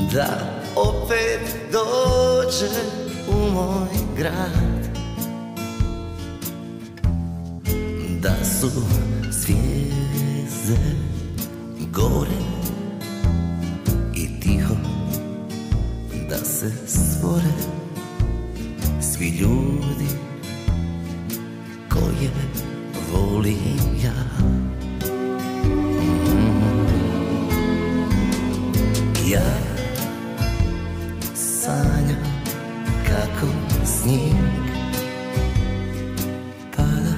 da opet dođe u moj grad, da su zvijezde gore i tiho da se stvore svi ljudi koje volim ja. Ja sanjam kako snijeg pada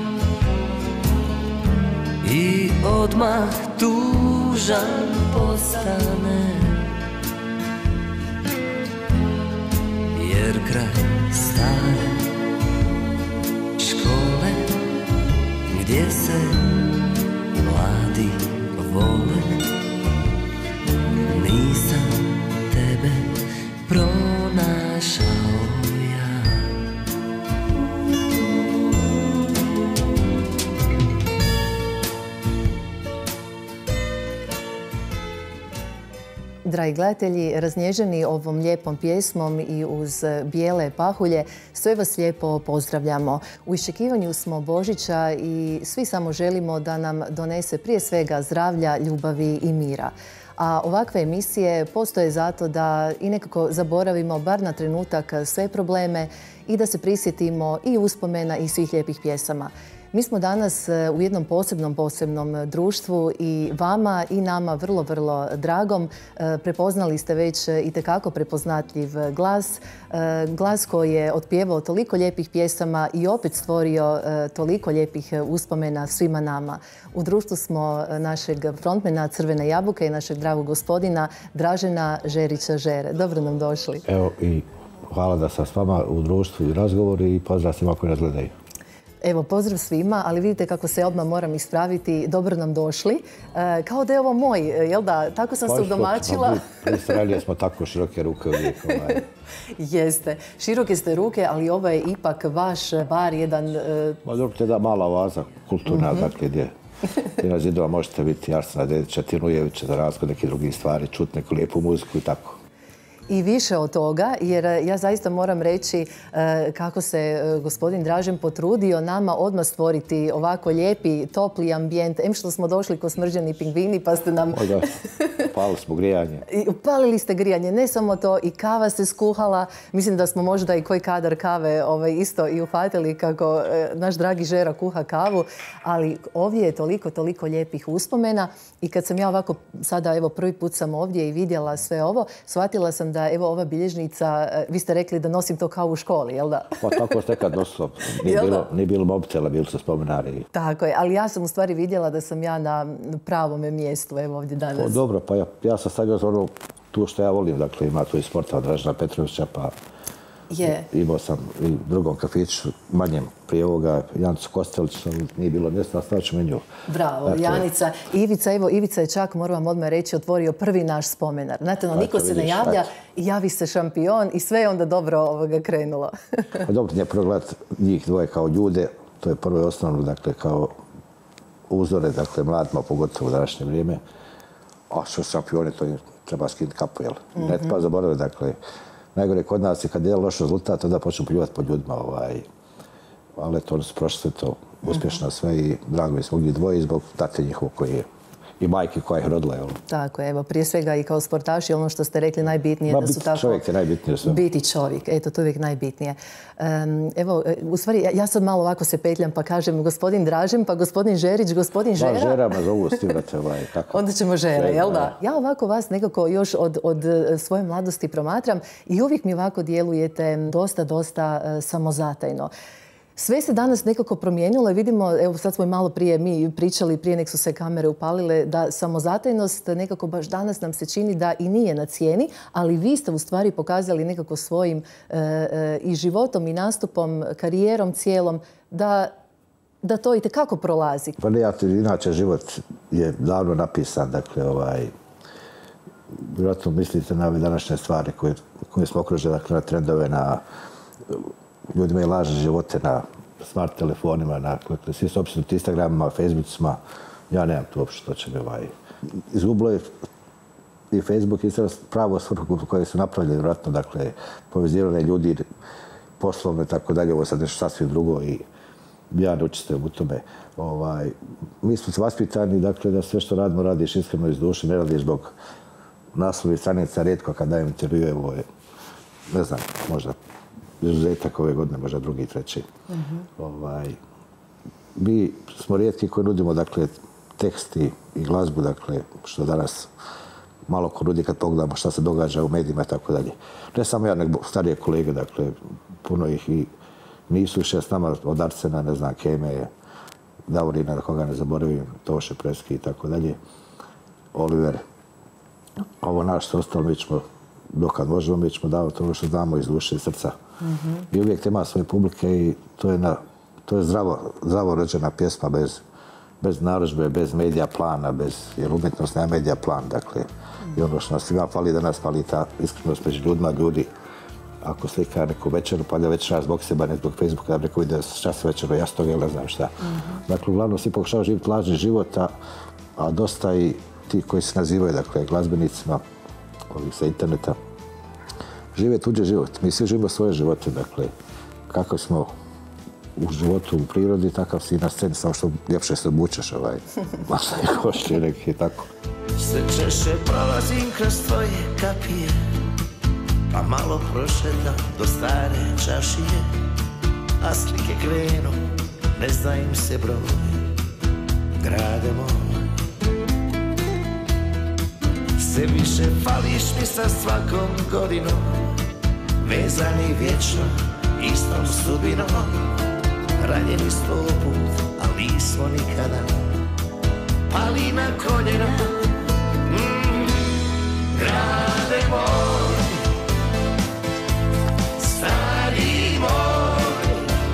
i odmah tužan postane, jer kraj stare škole gdje se mladi vole, nisam tebe pronašao ja. Dragi gledatelji, raznježeni ovom lijepom pjesmom i uz bijele pahulje, sve vas lijepo pozdravljamo. U iščekivanju smo Božića i svi samo želimo da nam donese prije svega zdravlja, ljubavi i mira. A ovakve emisije postoje zato da i nekako zaboravimo bar na trenutak sve probleme i da se prisjetimo i uspomena i svih lijepih pjesama. Mi smo danas u jednom posebnom društvu i vama i nama vrlo, vrlo dragom. Prepoznali ste već itekako prepoznatljiv glas. Glas koji je otpjevao toliko lijepih pjesama i opet stvorio toliko lijepih uspomena svima nama. U društvu smo našeg frontmena Crvene jabuke i našeg dragog gospodina Dražena Žerića Žere. Dobro nam došli. Evo i hvala da sam s vama u društvu i razgovoru i pozdrav svima koji nas gledaju. Evo, pozdrav svima, ali vidite kako se odmah moram ispraviti. Dobro nam došli. Kao da je ovo moj, jel da? Tako sam se udomačila. U Australiji smo tako široke ruke uvijek. Jeste. Široke ste ruke, ali ovo je ipak vaš bar jedan... Dobro, to je da mala oaza kulturna, dakle, gdje na zidova možete vidjeti Arsena Dedića, Tinujevića, za razliku nekih drugih stvari, čuti neku lijepu muziku i tako. I više od toga, jer ja zaista moram reći kako se gospodin Dražen potrudio nama odmah stvoriti ovako lijepi, topli ambijent. Em što smo došli ko smrđeni pingvini, pa ste nam... Upalili smo grijanje. Upalili ste grijanje, ne samo to, i kava se skuhala. Mislim da smo možda i koji kadar kave isto i uhvatili kako naš dragi Žera kuha kavu, ali ovdje je toliko lijepih uspomena i kad sam ja ovako sada, evo, prvi put sam ovdje i vidjela sve ovo, shvatila sam da evo ova bilježnica, vi ste rekli da nosim to kao u školi, jel da? Pa tako ste kad nosilo. Nije bilo mobitela, bili su spomenari. Tako je, ali ja sam u stvari vidjela da sam ja na pravome mjestu, evo ovdje danas. Dobro, pa ja sam stavio za ono tu što ja volim, dakle ima tu i sporta od Dražena Petrovića, pa imao sam i drugom kafiću, manjem prije ovoga, Janicu Kostelić, nije bilo mjesta, stavit ću menju. Bravo, Janica. Ivica, evo, Ivica je čak, moram vam odmah reći, otvorio prvi naš spomenar. Znate, niko se ne javlja i javi se šampion i sve je onda dobro krenulo. Pa dobro, nije prvo gledati njih dvoje kao ljude, to je prvo i osnovno, dakle, kao uzore, dakle, mladima, pogotovo u današnje vrijeme. A što šampioni, to treba skinuti kapu, jel? Ne treba zaboraviti, dakle, najgore kod nas je kad je loš rezultat, onda počnu pljuvati po ljudima. Ali to su prošli sve to uspješno sve i drago mi smo njih dvoje zbog tate njihovog koji je i majke koja ih rodila. Tako je, evo, prije svega i kao sportaši, ono što ste rekli najbitnije da su tako... Biti čovjek je najbitnije sve. Biti čovjek, eto, to je uvijek najbitnije. Evo, u stvari, ja sad malo ovako se petljam pa kažem gospodin Dražen, pa gospodin Žerić, gospodin Žera. Da, Žera me zovu, stivrate, tako. Onda ćemo Žera, jel da? Ja ovako vas nekako još od svoje mladosti promatram i uvijek mi ovako djelujete dosta samozatajno. Sve se danas nekako promijenilo i vidimo, evo sad smo i malo prije mi pričali, prije nek su se kamere upalile, da samozatajnost nekako baš danas nam se čini da i nije na cijeni, ali vi ste u stvari pokazali nekako svojim i životom i nastupom, karijerom cijelom, da to itekako prolazi. Pa ne, inače život je davno napisan, dakle, vjerojatno mislite na ove današnje stvari koje smo okružili, dakle, na trendove, na ljudi imaju lažne živote na smart telefonima, svi su opsjednuti Instagramima, Facebookima. Ja nemam tu uopšte što će mi izgubilo je i Facebook i pravo svrhu koje su napravljene, vjerojatno, dakle, povezivanje ljudi poslovno i tako dalje, ovo sad nešto sasvim drugo i ja ne učestvujem u tome. Mi smo vaspitani, dakle, da sve što radimo, radiš iskreno iz duše, ne radiš zbog naslovnih stranica, rijetko kad dajem intervjue, ovo je, ne znam, možda izuzetak ove godine, možda drugi, treći. Mi smo rijetki koji nudimo, dakle, tekst i glazbu, dakle, što danas malo ko nudi kad pogledamo šta se događa u medijima i tako dalje. Ne samo ja, nego starije kolege, dakle, puno ih i nisu više s nama od Arsena, ne znam, Keme, Davorina, da koga ne zaboravim, Toše Preski i tako dalje, Oliver. Ovo naš se ostalo, mi ćemo, dokad možemo, mi ćemo davati ono što znamo iz duše i srca. I uvijek ima svoje publike i to je zdravo rođena pjesma bez narudžbe, bez medija plana, jer umjetnost nema medija plan, dakle. I ono što nas svima fali, da nas fali ta iskrenost među ljudima, ljudi. Ako slika neku večeru, pa da večera zbog seba, ne zbog Facebooka, da bi neko vidio šta se večero jastoga ili ne znam šta. Dakle, uglavnom svi pokušavaju živjeti lažni život, a dosta i ti koji se nazivaju, dakle, glazbenicima, ovih sa interneta, žive tuđe život. Mi svi živimo svoje živote, dakle, kako smo u životu, u prirodi, takav si i na sceni, samo što ljepše se obučeš, masne košće, neki tako. Sve češće prolazim kroz tvoje kapije, pa malo prošetam do stare čašije, a slike krenu, ne zna im se broj, grade moj. Sve više fališ mi sa svakom godinom, vezani vječno, istom sudbinom. Ranjeni 100 put, ali nismo nikada pali na koljena. Grade moj, stari moj,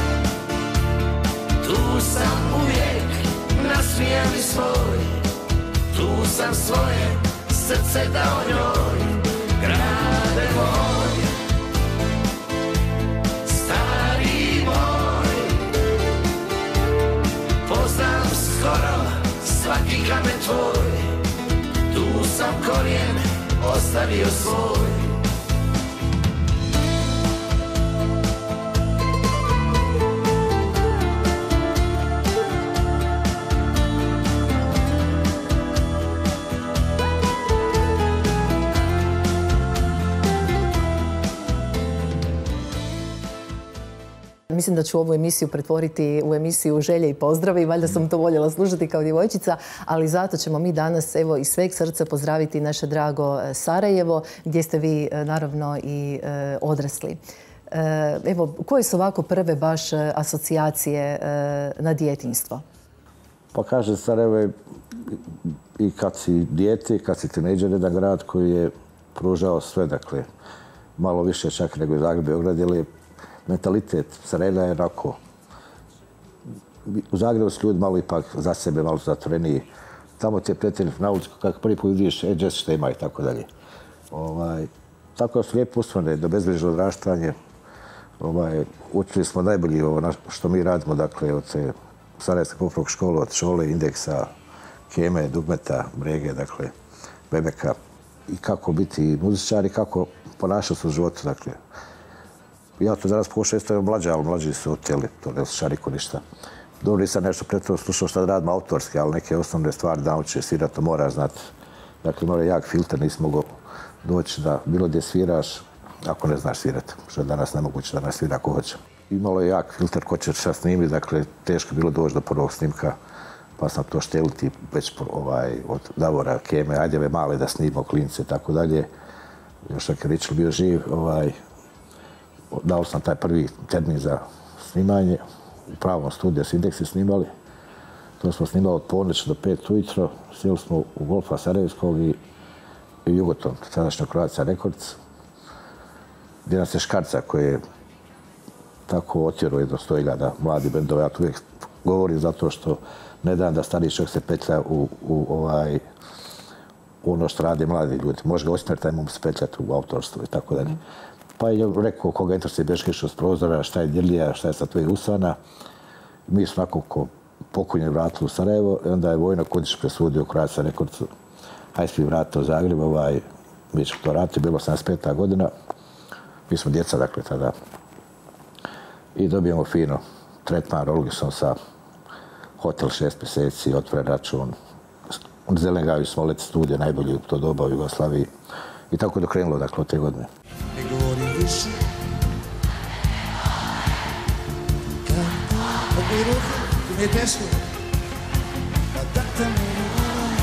tu sam uvijek nasmijan i svoj, tu sam svoje srce dao njoj. Grade moj, stari moj, poznam skoro svaki kamen tvoj, tu sam korijen ostavio svoj. Mislim da ću ovu emisiju pretvoriti u emisiju želje i pozdravi. Valjda sam to voljela slušati kao djevojčica, ali zato ćemo mi danas evo iz sveg srca pozdraviti naše drago Sarajevo, gdje ste vi naravno i odrasli. Evo, koje su ovako prve baš asocijacije na djetinjstvo? Pa kaže, Sarajevo je i kad si dijete, kad si tinejdžer, jedan grad koji je pružao sve, dakle, malo više čak nego Zagreb, Beograd, jer je mentalitet Sarajeva je onako. U Zagrebu su ljudi malo ipak za sebe, malo zatvoreniji. Tamo ti je prijatelj na ulici, kako prvi put vidiš, Jess šta ima i tako dalje. Tako da su lijepo usvojene, do bezbrižno odraštanje. Učili smo najbolji što mi radimo, dakle, od Sarajevske folklorne škole, od Šole, Indeksa, Keme, Dugmeta, Brege, dakle, Bebeka. I kako biti muzičar i kako ponašati se u životu, dakle. Ja to danas pokušao isto mlađe, ali mlađi su htjeli, to ne sluša niko ništa. Dobro, nisam nešto prethodno slušao šta radimo autorski, ali neke osnovne stvari naučiš svirati, to moraš znati. Dakle, mora jak filter, nisi mogao doći da bilo gdje sviraš, ako ne znaš svirati, što je danas nemoguće da nas svira ako hoće. Imalo je jak filter ko će šta snimiti, dakle, teško je bilo doći do prvog snimka, pa sam to šteliti već od Davora, Keme, Adjeve male da snimao klince i tako dalje. Još dok je Ričel bio živ, dao sam taj prvi termin za snimanje. U pravom studiju s Indeksi snimali. To smo snimali od ponoći do 5 ujutro. Sjeli smo u Golfa Sarajevskog i Jugoton, sadašnja Croatia Records, gdje nas je Škarca koji je tako otjerao jedno 100.000 mladi bendova. Ja to uvijek govorim zato što ne dam da stari čovjek se petlja u ono što rade mladi ljudi. Može ga osmjeriti, ajmo se petljati u autorstvu i tako dalje. Pa je rekao koga interesuje Beškiš od prozora, šta je Dirlija, šta je sa tvojih usana. Mi smo onako ko pokunje vratili u Sarajevo i onda je Vojno Kudić presudio Croatia Recordsu hajde svi vratiti u Zagreb, mi ćemo to vratiti, bilo 85. godina, mi smo djeca, dakle, tada. I dobijemo fino tretman Rolgison sa hotel 6 mjeseci, otvoren račun, Zelengaju Smolec studije, najbolji u to doba u Jugoslaviji. I tako je krenulo, dakle, od te godine. Ne govori više. Mogu i ruke, mi je teško. Da te ne volim.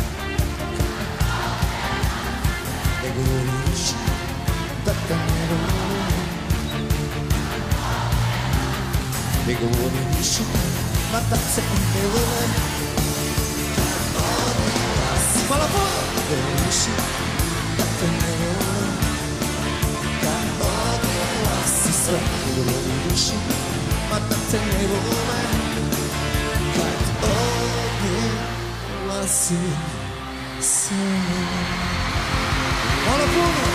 Ne govori više. Da te ne volim. Ne govori više. Ma da se ne volim. Hvala Bogu. Ne govori više. Da te ne volim. Kad odjela si sve. Ne govori više. Ma da te ne volim. Kad odjela si sve. Hvala puno.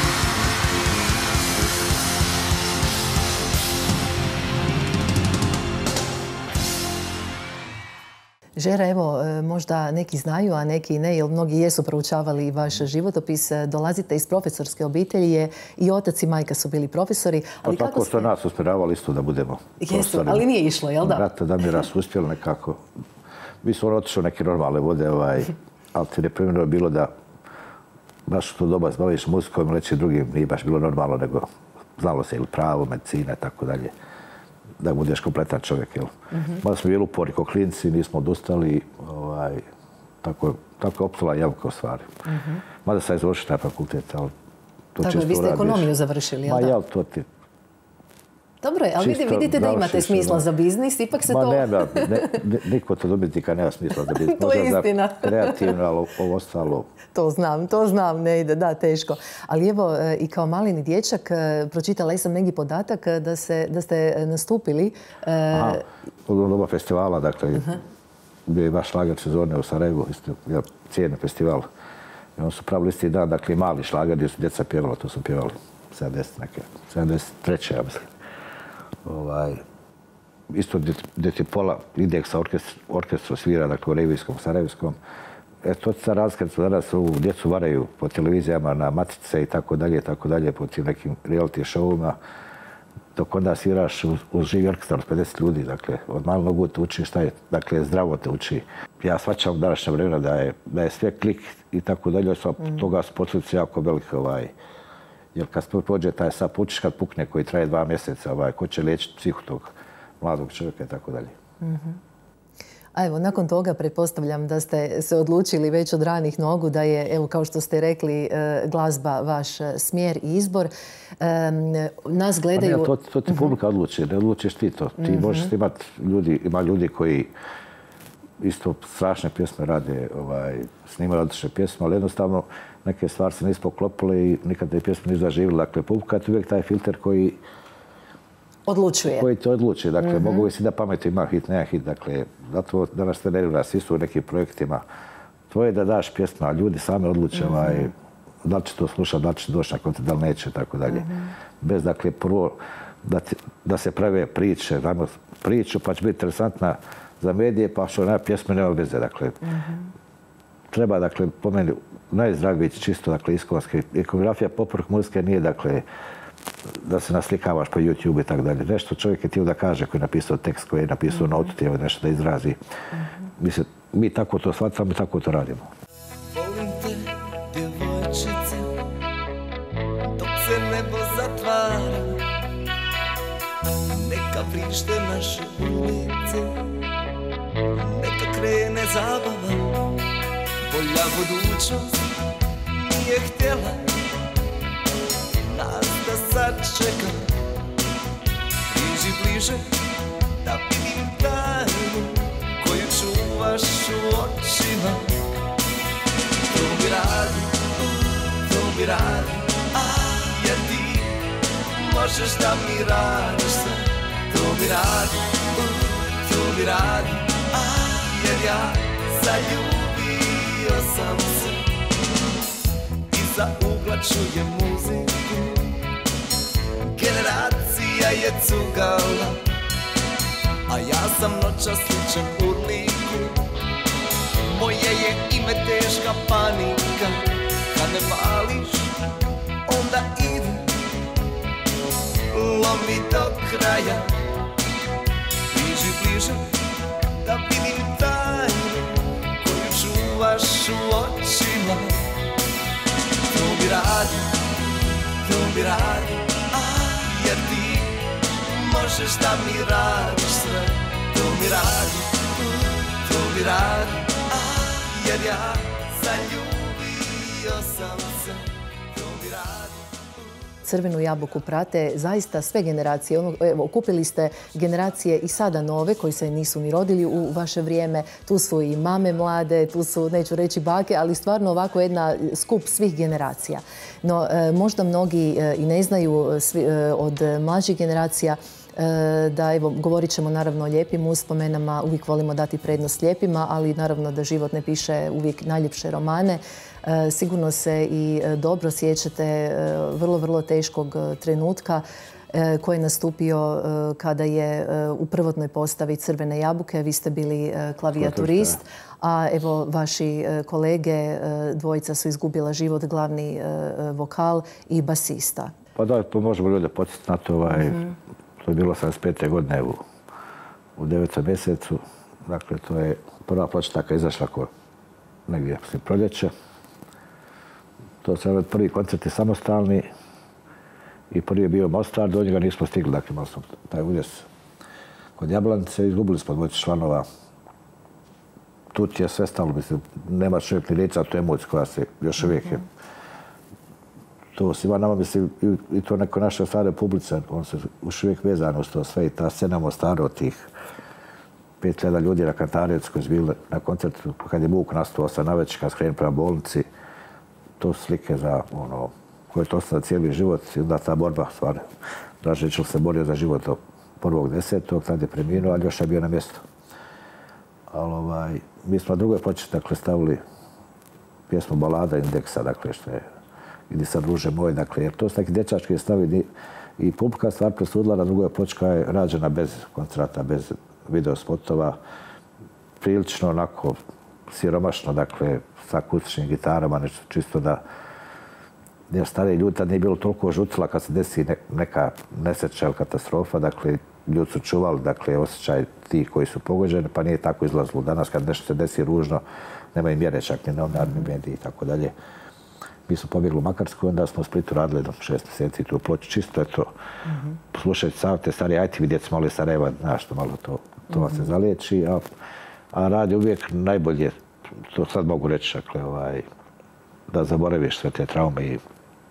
Žera, evo, možda neki znaju, a neki ne, jer mnogi jesu proučavali vaš životopis. Dolazite iz profesorske obitelji, i otac i majka su bili profesori. Pa tako su nas uspjeravali isto da budemo profesori. Ali nije išlo, jel da? Brata Damira su uspjeli nekako. Mi smo otišli neke normalne vode, ali ti neprimjerno bilo da baš u to doba zbaviš muzikom ili nečim drugim, nije baš bilo normalno, nego znalo se ili pravo, medicina i tako dalje. Da budeš kompletan čovjek, jel? Mada smo bili uporni ko klinci, nismo odustali, tako je opstala javka u stvari. Mada sam završio taj fakultet, ali to tako, vi ste ekonomiju završili, jel da? Ma jel, to ti... Dobro je, ali vidite da imate smisla za biznis, ipak se to... Ma nema, niko to umjetnika nema smisla za biznis. To je istina. Kreativno, ali ovo ostalo... To znam, ne ide, da, teško. Ali evo, i kao malini dječak, pročitala sam negdje podatak da ste nastupili... U doba festivala, dakle, bio je baš šlager sezone u Sarajevu, cijeni festival. I oni su pravili isti dan, dakle, mali šlager gdje su djeca pjevala, to su pjevali 73. ja mislim. Isto gdje ti pola indeksa orkestru svira, dakle, u revijskom, sarajevskom. To je ta razlika, danas ovu djecu varaju po televizijama na matice i tako dalje, po tim nekim reality showima. Dok onda sviraš uz živi orkestar od 50 ljudi, dakle, od malog nogu te uči šta je, dakle, zdravo te uči. Ja shvaćam današnje vremena da je sve klik i tako dalje, toga su posljedice jako velike, jer kad pođe taj sap učiš kad pukne koji traje 2 mjeseca, ko će liječiti psihu tog mladog čovjeka i tako dalje. A evo, nakon toga pretpostavljam da ste se odlučili već od ranih nogu da je, evo, kao što ste rekli, glazba vaš smjer i izbor. Nas gledaju... To ti publika odluči, ne odlučiš ti to. Ti možeš imati ima ljudi koji isto strašne pjesme rade, snimaju odlične pjesme, ali jednostavno neke stvari se nisu poklopile i nikad te pjesme nisu zaživjeli. Dakle, publika je uvijek taj filter koji odlučuje. Koji to odluči. Dakle, mogu si da pameti ima hit, nema hit. Dakle, zato danas te nervira, svi su u nekim projektima. Tvoje je da daš pjesma, a ljudi sami odluče da li će to slušati, da li će doći na koncert, da li neće, tako dalje. Bez, dakle, prvo da se prave priče, dajmo priču, pa će biti interesantna za medije, pa što nema pjesme, nema veze. Dakle, treba, dakle, po meni, najzdravije čisto, dakle, iskonske. Ikonografija poprok muzike nije, dakle, da se naslikavaš po YouTube i tako dalje. Nešto čovjek je htio da kaže koji je napisao tekst, koji je napisao notu, htio nešto da izrazi. Mislim, mi tako to shvatamo i tako to radimo. Volim te, djevojčice, dok se nebo zatvara. Neka vrište naše ulice, neka krene zabava. Bolja budućnost nije htjela nas da sačeka. Priđi bliže da vidim tajnu koju čuvaš u očima. To mi radi, jer ti možeš da mi radiš sve. To mi radi, jer ja zaljubio sam se. Iza ugla čujem muziku, generacija je cugala, a ja sam noćas sličan urliku. moje je ime teška panika. Kad me pališ, onda idi, lomi do kraja. Bliži, bliže, da vidim tajnu koju čuvaš u očima. To mi radi, jer ti možeš da mi radiš sve. To mi radi, jer ja zaljubio sam se. To mi radi. Crvenu jabuku prate zaista sve generacije. Evo, okupili ste generacije i sada nove koji se nisu ni rodili u vaše vrijeme. Tu su i mame mlade, tu su, neću reći bake, ali stvarno ovako jedna skup svih generacija. No, možda mnogi i ne znaju od mlađih generacija da, evo, govorit ćemo naravno o lijepim uspomenama, uvijek volimo dati prednost lijepima, ali naravno da život ne piše uvijek najljepše romane. Sigurno se i dobro sjećate vrlo, vrlo teškog trenutka koji je nastupio kada je u prvotnoj postavi Crvene jabuke. Vi ste bili klavijaturist, a evo vaši kolege, dvojica su izgubila život, glavni vokal i basista. Pa da, možemo ljude podsjetiti na to. To je bilo 85. godine u 9. mjesecu. Dakle, to je prva ploča taka izašla negdje poslije proljeća. To su prvi koncerti samostalni i prvi je bio Mostar, do njega nismo stigli. Dakle, imali smo taj udjes kod Jablanice, izgubili smo dvojicu članova. Tu je sve stalo, mislim, nema čovjek ni lica, to je emocija koja se još uvijek je. To svima nama, mislim, i to neko naša stare publice, on se još uvijek vezano uz to sve i ta scena Mostara od tih 5.000 ljudi na Kantarevcu koji su bili na koncertu, kad je Vuk nastao sa navečer, kad skrenu prema bolnici, to su slike za ono, koje je to ostalo cijeli život i onda ta borba, stvarno. Dražić se borio za život do 1.10. Tad je preminuo, ali još je bio na mjestu. Ali mi smo na drugoj ploči, dakle, stavili pjesmu Balada Indeksa, dakle, što je Idi sad druže moj, dakle, jer to su neki dječački stavi i publika stvar presudila na drugoj ploči koja je rađena bez koncerata, bez video spotova, prilično onako siromašno, dakle, sa akustičnim gitarama, nešto čisto da jer stariji ljudi tad nije bilo toliko žucila kad se desi neka nesreća ili katastrofa, dakle, ljudi su čuvali, dakle, osjećaj tih koji su pogođeni, pa nije tako izlazilo. Danas kad nešto se desi ružno, nema i mjere čak ni novinarni mediji i tako dalje. Mi smo pobjegli u Makarsku, onda smo u Splitu radili do 6 mjeseci tu ploču. Čisto je to, slušajte sam te stari, ajte vidjeti malo iz Sarajeva, znaš što malo to vas se zaliječi, a rad je uvijek najbolje, to sad mogu reći, dakle, da zaboraviš sve te traume i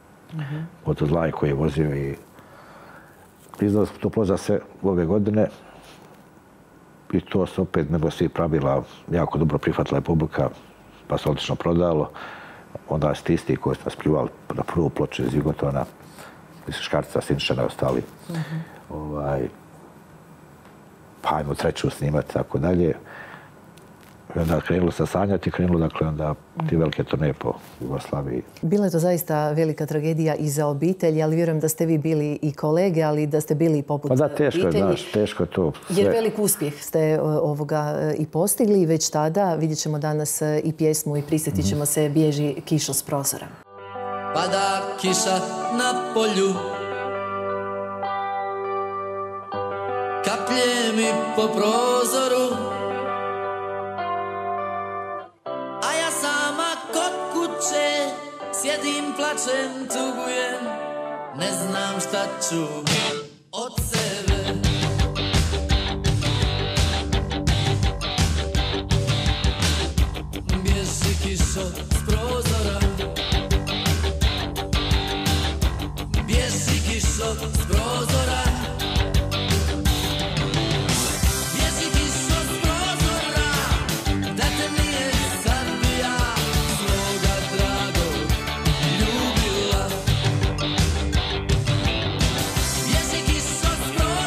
od zlaj koji je vozio i izdali smo to ploča sve ove godine i to se opet nego svih pravila jako dobro prihvatila je publika, pa se odlično prodalo. Onda su isti koji su nas pljuvali na prvu ploču iz Jugotona, mislim Škarca, Sinšana i ostali. Pa ajmo treću snimati, tako dalje. I onda krenulo se sanjati, krenulo dakle onda ti velike turneje po Jugoslaviji. Bila je to zaista velika tragedija i za obitelj, ali vjerujem da ste vi bili i kolege, ali da ste bili i poput obitelji. Pa da, teško je, znaš, teško je to sve. Jer velik uspjeh ste ovoga i postigli i već tada. Vidjet ćemo danas i pjesmu i prisjetit ćemo se Bježi kišo s prozora. Pada kiša na polju, kaplje mi po prozoru, sjedim, plačem, tugujem, ne znam šta ću od sebe. Bježi kišo s prozora, bježi kišo s prozora, bježi kišo s prozora, da te nije sad bi ja svoga dragog ljubila. Bježi kišo s prozora,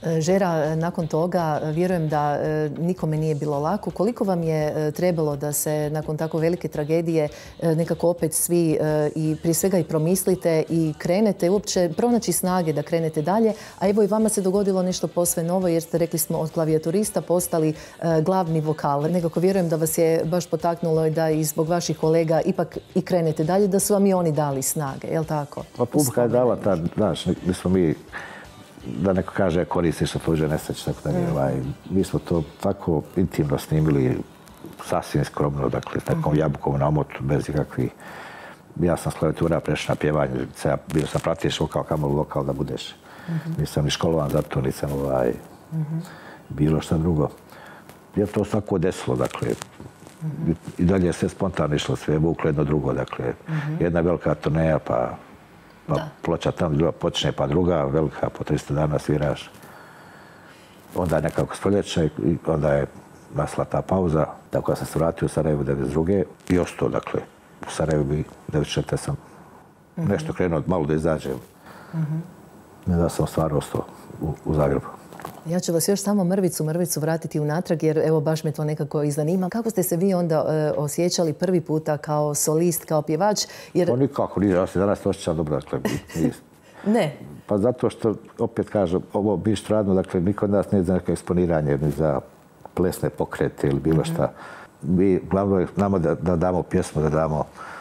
Žera, nakon toga vjerujem da nikome nije bilo lako. Koliko vam je trebalo da se nakon tako velike tragedije nekako opet svi i prije svega i promislite i krenete uopće pronaći snage da krenete dalje, a evo i vama se dogodilo nešto posve novo jer ste, rekli smo, od klavijaturista postali glavni vokal. Nekako vjerujem da vas je baš potaknulo i da i zbog vaših kolega ipak i krenete dalje, da su vam i oni dali snage, je li tako? Pa publika je dala ta, znaš, nismo mi, da neko kaže koristiš na tuđe nesreće, tako da nije. Mi smo to tako intimno snimili, sasvim skromno, dakle, s nekom jabukom na omotu, bez ikakvih. Ja sam s klavijatura prešao na pjevanje, bio sam pratiš vokal, kamoli vokal da budeš. Nisam ni školovan za to, nisam bilo šta drugo. Je to svako desilo, dakle, i dalje je sve spontano išlo, sve je vuklo jedno drugo, dakle, jedna velika turneja, pa ploča tamo druga počne, pa druga velika, po 300 dana sviraš. Onda je nekako stoljeće i onda je nasla ta pauza, tako da sam se vratio u Sarajevo 1992. I ostao, dakle, u Sarajevu bi 1994. sam nešto krenuo malo da izađem. Ne da sam stvarno ostao u Zagrebu. Ja ću vas još samo mrvicu vratiti unatrag jer evo baš me to nekako i zanima. Kako ste se vi onda osjećali prvi puta kao solist, kao pjevač? Jer... Pa nikako, ja se danas osjećam dobro, dakle, Ne. Pa zato što, opet kažem, ovo biš radno, dakle, niko od nas nije za neko eksponiranje, ni za plesne pokrete ili bilo šta. Mi, glavno je nama da damo pjesmu, da damo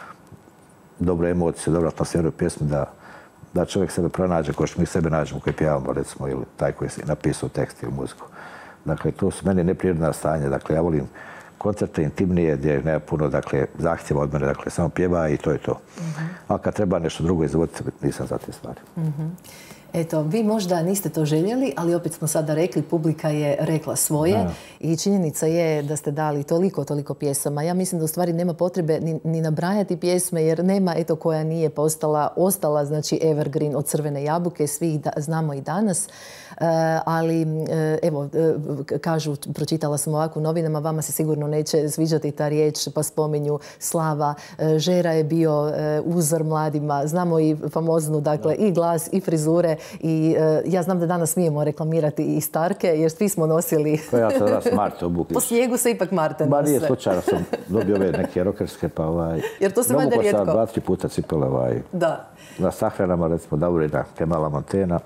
dobre emocije, dobru atmosferu pjesmu, da čovjek sebe pronađe kao što mi sebe nađemo koji pjevamo, recimo, ili taj koji je napisao tekst ili muziku. Dakle, to su meni neprirodna stanja. Dakle, ja volim koncerte intimnije gdje nema puno, dakle, zahtjeva od mene, dakle, samo pjeva i to je to. A kad treba nešto drugo izvoditi, nisam za te stvari. Eto, vi možda niste to željeli, ali opet smo sada rekli, publika je rekla svoje i činjenica je da ste dali toliko pjesama. Ja mislim da u stvari nema potrebe ni nabrajati pjesme jer nema eto koja nije ostala, znači evergreen od Crvene jabuke, svi ih znamo i danas. Ali evo, kažu, pročitala sam ovako u novinama, vama se sigurno neće sviđati ta riječ, pa spominju Slava. Žera je bio uzor mladima, znamo i famoznu, dakle, i glas i frizure. I ja znam da danas smijemo reklamirati i Starke, jer svi smo nosili... Pa ja sam danas Marte obukli. Po snijegu se ipak Marte nose. Ba nije slučajno, sam dobio ove neke rokerske, pa jer to se valjda rijetko. Mogu sam 2-3 puta cipele Da. Na sahranama, recimo, Davorina Kemala Montena.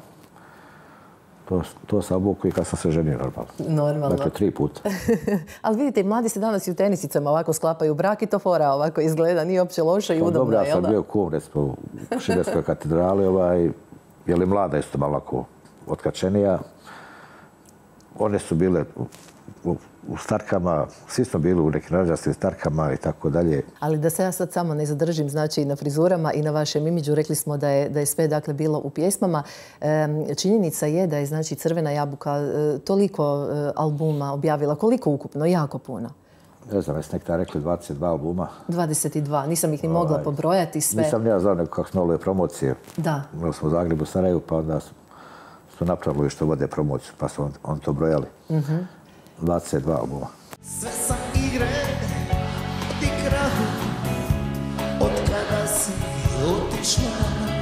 To sam obukao i kad sam se ženio normalno. Dakle, 3 puta. Ali vidite, mladi se danas i u tenisicama ovako sklapaju brak i to fora ovako izgleda, nije uopće loše i udobno. Dobro, ja sam bio kum, recimo, u Šibenskoj katedrali, je li mlada isto malo ako otkačenija. One su bile u starkama, svi smo bili u nekim rađastim starkama i tako dalje. Ali da se ja sad samo ne zadržim, znači i na frizurama i na vašem imidžu, rekli smo da je sve dakle bilo u pjesmama. Činjenica je da je znači Crvena jabuka toliko albuma objavila, koliko ukupno? Jako puno. Ne znam, jesi nekada rekli 22 albuma. 22, nisam ih ni mogla pobrojati sve. Nisam ja znao nego kako smo ove promocije. Da. Imali smo u Zagrebu, Sarajevu, pa onda su napravili što vode promociju, pa su on to brojali. 22 albuma. Sve sam igre i krah, od kada si otišla,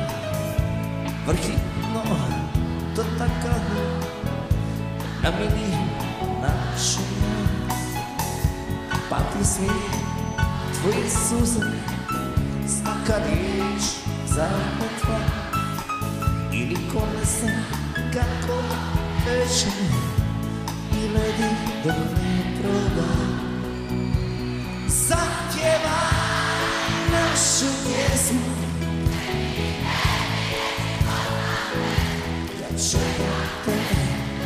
vrhitno to takav, na mini našu. Pamtim svi tvoje suze, svaka riječ zakletva i nikome sam kako veće i ledi do ne proba. Zapjevaj našu pjesmu, ja čekam tebe,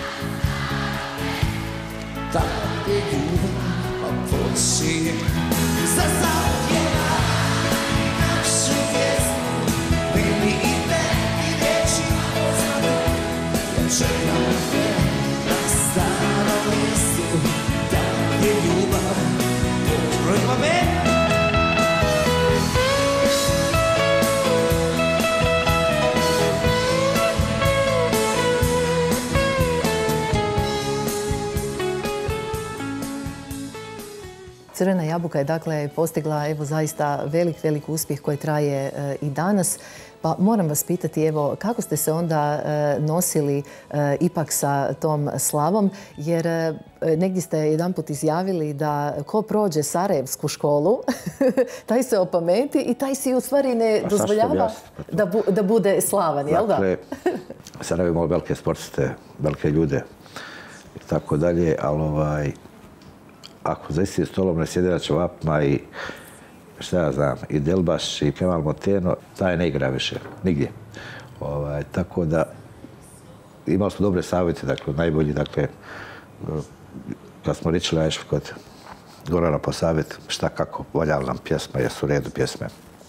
tamo gdje ljubav počinje. Zapjevaj našu pjesmu, meni i meni riječi poznate, ja čekam tebe na starom mjestu, tamo gdje ljubav poprojva me. Crvena jabuka je dakle postigla evo zaista velik uspjeh koji traje i danas. Pa moram vas pitati, evo, kako ste se onda nosili ipak sa tom slavom, jer negdje ste jedanput izjavili da ko prođe Sarajevsku školu, taj se opameti i taj si u stvari ne dozvoljava da bude slavan, jel da? Dakle, Sarajevo imao velike sportiste, velike ljude i tako dalje, ali ako za istim stolom ne sjede na ćevapima i šta ja znam, i Delbaš i Kemal Moteno, taj ne igra više, nigdje. Tako da imali smo dobre savjete, dakle, najbolji, dakle, kad smo ričili išli kod Gorana po savjet, šta kako, valjala nam pjesma, jesu u redu pjesme.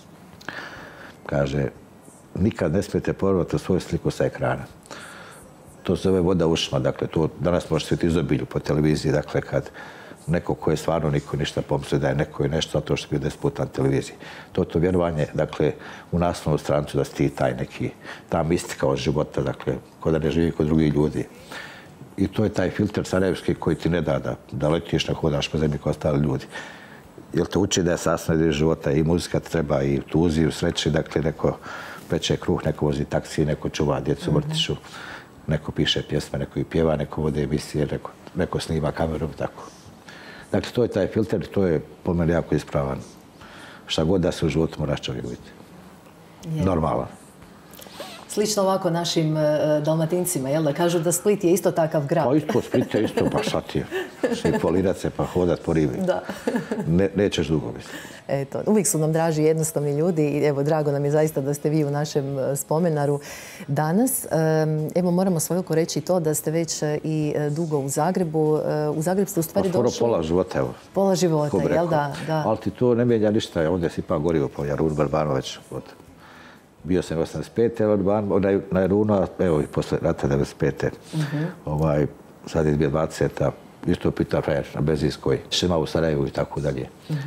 Kaže, nikad ne smijete porovati svoju sliku sa ekrana. To se zove voda u ušima, dakle, to danas može sveti izobilju po televiziji, dakle, kad neko ko je stvarno niko ništa pomisli da je neko i nešto, zato što je bio 10 puta na televiziji. To vjerovanje, dakle, u naslovnu strancu da si ti taj neki, ta mistika od života, dakle, ko da ne živi kod drugih ljudi. I to je taj filter sarajevski koji ti ne da da letiš, ne hodaš po zemlji kao ostali ljudi. Jer te uči da je sastavni dio života i muzika treba i u tuzi, i u sreći, dakle, neko peče kruh, neko vozi taksi, neko čuva djecu u vrtiću, neko piše pjesme, neko i pjeva, neko vode emisije, neko snima kamerom, tako. Dakle, to je taj filter, to je po meni jako ispravan. Šta god da se u životu moraš čovjek biti. Normalno. Slično ovako našim Dalmatincima, jel da? Kažu da Split je isto takav grad. Pa isto, Split je isto, pa šta ti je? Šifolirat se pa hodat po rivi. Da. Nećeš dugo misliti. Eto, uvijek su nam draži jednostavni ljudi i evo, drago nam je zaista da ste vi u našem spomenaru danas. Evo, moramo svakako reći to da ste već i dugo u Zagrebu. U Zagreb ste u stvari došli... Skoro pola života, evo. Pola života, jel da? Ali ti to ne mijenja ništa, ovdje si ipak gorio po Jarunu Barbanović. Bio sam 85. na Jarunu, evo i posle rata 95. Sad je 2020. Isto pita frajer na Bezijskoj, šema u Sarajevu i tako dalje.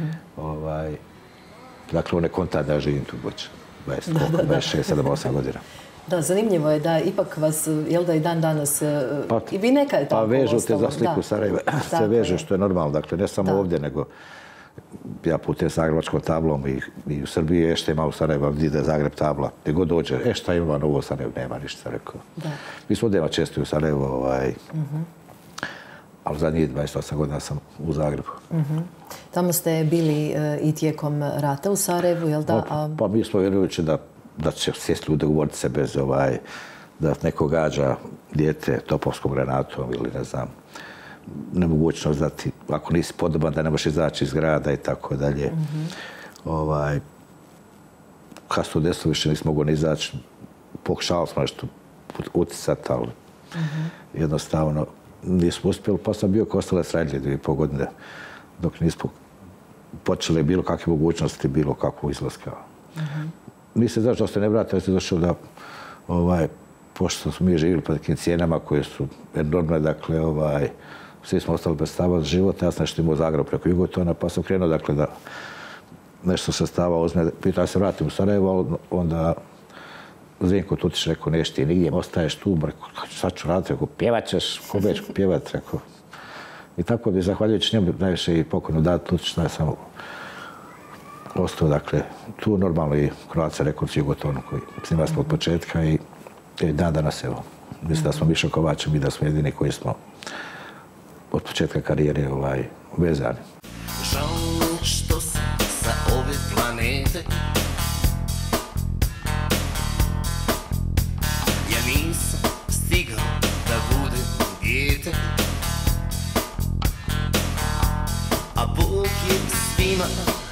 Dakle, on ne konta da ja živim tu već 26, 7, 8 godina. Da, zanimljivo je da ipak vas, jel da i dan danas, i vi neka je tako ostalo. Pa vežu te za sliku Sarajeva, se veže što je normalno, dakle ne samo ovdje, nego ja putujem zagrebačkom tablom i u Srbiji, šta ima u Sarajevu, gdje je Zagreb tabla, gdje god dođe, šta ima novo u Sarajevu, nema ništa, rekao. Mi smo odema često u Sarajevu, ali zadnjih 28 godina sam u Zagrebu. Tamo ste bili i tijekom rata u Sarajevu, jel da? Pa mi smo vjerujući da će sjest ljude govoriti se bez da neko gađa dijete topovskom granatom ili ne znam, nemogućnost da ti, ako nisi podoban, da ne možeš izaći iz grada i tako dalje. Kad se to desilo, više nismo mogli izaći. Pokušali smo nešto uticati, ali jednostavno nismo uspjeli. Pa sam bio kao ostale sredlje 2,5 godine dok nismo počeli bilo kakve mogućnosti, bilo kakvu izlaska. Nisam znaš da se ne vrati, ja sam došao da pošto smo mi živjeli po nekim cijenama koje su enormne, dakle, svi smo ostali bez stava za život, ja sam nešto imao u Zagrebu preko Jugotona, pa sam krenuo, dakle, da nešto se stava uzme, pitao da se vratim u Sarajevo, ali onda Zvinko Tutić rekao, neš ti nigdje, ostaješ tu, sad ću raditi, rekao, pjevat ćeš, ko već pjevat, rekao. I tako bi, zahvaljujući njemu, najviše i pokojnu dati Tutić, da je sam ostao, dakle, tu normalno i Croatia Records Jugotonu, koji snimali smo od početka i dan danas, evo, mislim da smo Mišo Kovačem i da smo jedini koji smo od početka karijere vezani. Žao mi što sam sa ove planete, ja nisam stigao da budem dijete, a Bog je svima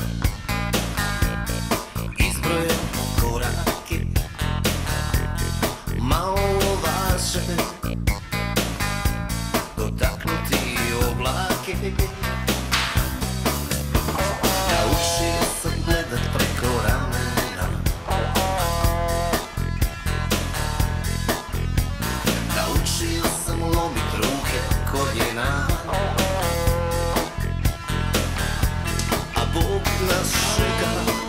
izbrojao korake, malo vaše dotaknuti oblake. Naučio sam gledat preko ramena, naučio sam lomit ruke, koljena, a Bog nas čeka,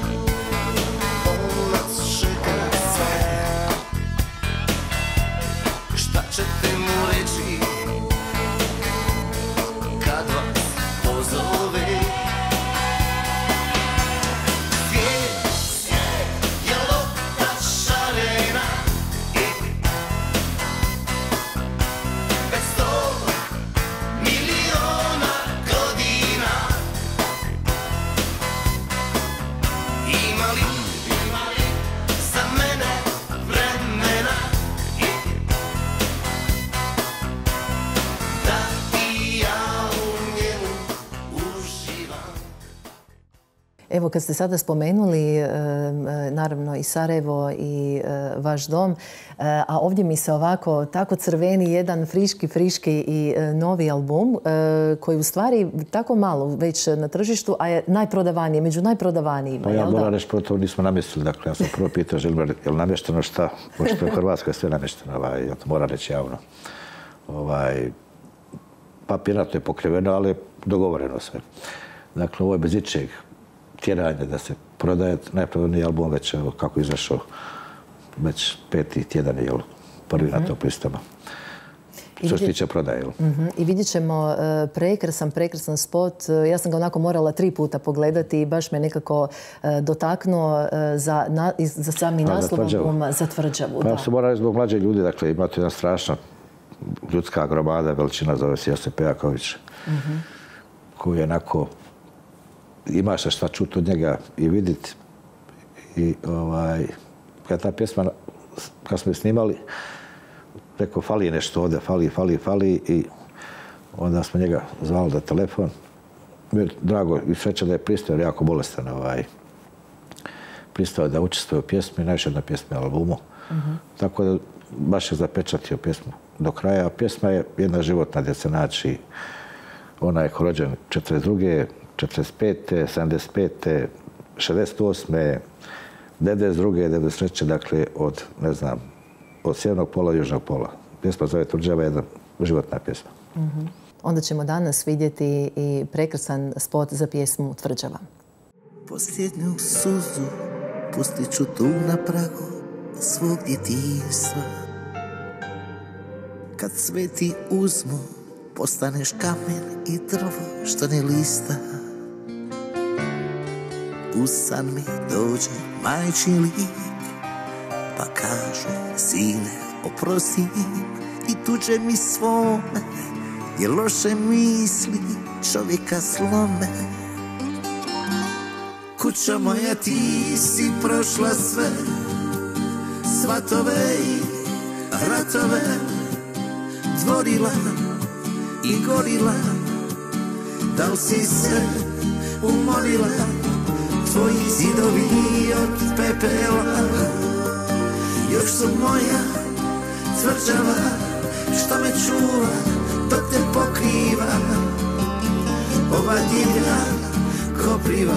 on nas čeka sve. Šta ćete mu reći kad vas pozove? Svijet je lopta šampionskih, Evo, kad ste sada spomenuli, naravno i Sarajevo i vaš dom, a ovdje mi se ovako tako crveni jedan friški i novi album koji u stvari tako malo već na tržištu, a je najprodavaniji, među najprodavanijima. Pa ja moram reći, prvo to nismo namjestili. Dakle, ja sam prvo pitao, je li namješteno šta? Pošto je u Hrvatskoj sve namješteno, ja to moram reći javno. Papirnato je pokriveno, ali je dogovoreno sve. Dakle, ovo je bez ičeg tjeranja da se prodaje. Najprodaniji album već, kako je izašao, već 5. tjedan je prvi na top listama. Što se tiče prodaje. I vidjet ćemo prekrasan spot. Ja sam ga onako morala 3 puta pogledati i baš me nekako dotaknuo za sami naslov albuma, za Tvrđavu. Pa se mora reći zbog mlađe ljudi, dakle imate jedna strašna ljudska gromada, veličina, zove se Josip Pejaković, koji je onako, ima se šta čuti od njega i vidjeti. I kad ta pjesma, kad smo je snimali, rekao, fali nešto ovdje, fali i onda smo njega zvali da telefon. Drago i sreća da je pristao, jer je jako bolestan. Pristao da učestvuje u pjesmi, najviše na pjesmi albumu. Tako da baš je zapečatio pjesmu do kraja. Pjesma je jedna životna gdje se naći. Ona je rođen 42. 45. 75. 68. 92. 93. Dakle, od sjevernog pola do južnog pola. Pjesma zove Tvrđava je jedna životna pjesma. Onda ćemo danas vidjeti i prekrasan spot za pjesmu Tvrđava. Posljednju suzu pustit ću tu na pragu svog djetinjstva. Kad sve ti uzmu, postaneš kamen i drvo što ne lista. U san mi dođe majčin lik, pa kaže, sine, oprosti i tuđe mi svome, jer loše misli čovjeka slome. Kuća moja, ti si prošla sve, svatove i ratove, dvorila i gorila, da li si se umorila, tvoji zidovi od pepela, još su moja tvrđava, što me čuva, dok te pokriva, ova divlja kopriva.